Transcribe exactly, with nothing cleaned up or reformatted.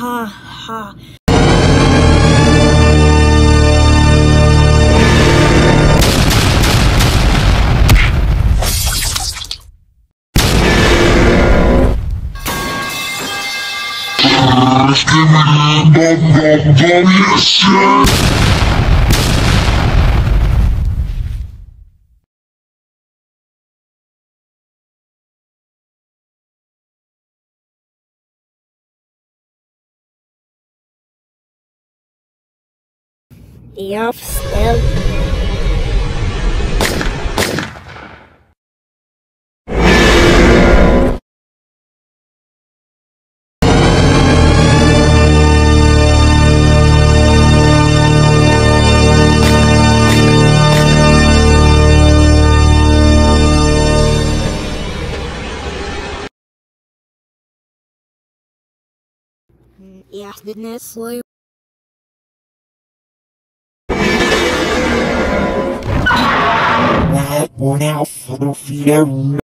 ha ha. Give me that bum bum bum, yes, yeah. Yup, still. Ja, dit net slow. Wow, now for the